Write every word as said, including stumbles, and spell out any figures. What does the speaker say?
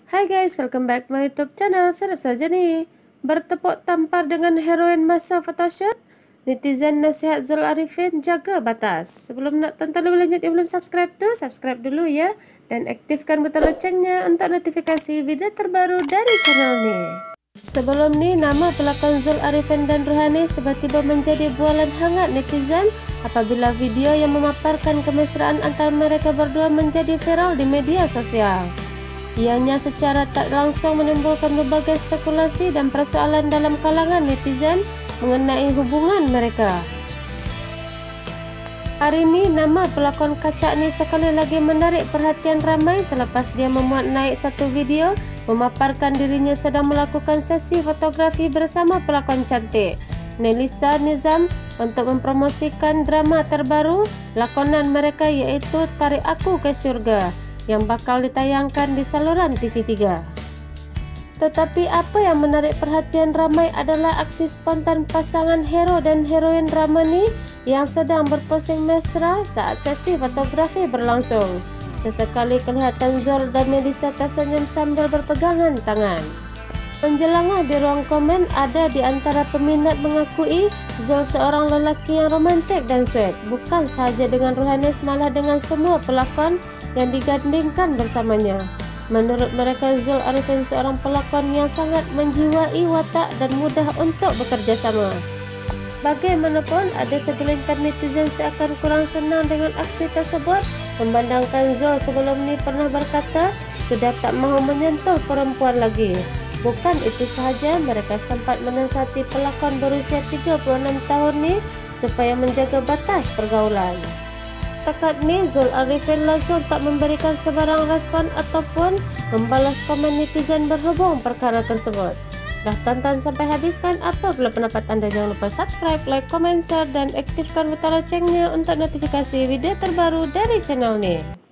Hai guys, welcome back to my YouTube channel. Saya saja nih bertepuk tampar dengan heroin masa photoshoot. Netizen nasihat Zul Arifin, jaga batas. Sebelum nak tonton lebih lanjut yang belum subscribe tuh, subscribe dulu ya. Dan aktifkan butang loncengnya untuk notifikasi video terbaru dari channel ini. Sebelum ni, nama pelakon Zul Arifin dan Ruhani tiba-tiba menjadi bualan hangat netizen apabila video yang memaparkan kemesraan antara mereka berdua menjadi viral di media sosial. Ianya secara tak langsung menimbulkan berbagai spekulasi dan persoalan dalam kalangan netizen mengenai hubungan mereka. Hari ini, nama pelakon kacak ni sekali lagi menarik perhatian ramai selepas dia memuat naik satu video memaparkan dirinya sedang melakukan sesi fotografi bersama pelakon cantik Nelisa Nizam untuk mempromosikan drama terbaru lakonan mereka, iaitu Tarik Aku ke Syurga, yang bakal ditayangkan di saluran T V tiga. Tetapi apa yang menarik perhatian ramai adalah aksi spontan pasangan hero dan heroin drama ni yang sedang berposing mesra saat sesi fotografi berlangsung. Sesekali kelihatan Zul dan Nelisa tersenyum sambil berpegangan tangan. Menjelangah di ruang komen, ada di antara peminat mengakui Zul seorang lelaki yang romantik dan sweet, bukan sahaja dengan Ruhani, malah dengan semua pelakon yang digandingkan bersamanya. Menurut mereka, Zul Arifin seorang pelakon yang sangat menjiwai watak dan mudah untuk bekerja sama. Bagaimanapun, ada segelintir netizen seakan kurang senang dengan aksi tersebut, memandangkan Zul sebelum ni pernah berkata sudah tak mahu menyentuh perempuan lagi. Bukan itu sahaja, mereka sempat menasihati pelakon berusia tiga puluh enam tahun ni supaya menjaga batas pergaulan. Takat ni, Zul Arifin langsung tak memberikan sebarang respon ataupun membalas komen netizen berhubung perkara tersebut. Dah tonton sampai habis kan? Apa pula pendapat anda? Jangan lupa subscribe, like, komen, share dan aktifkan butang loncengnya untuk notifikasi video terbaru dari channel ni.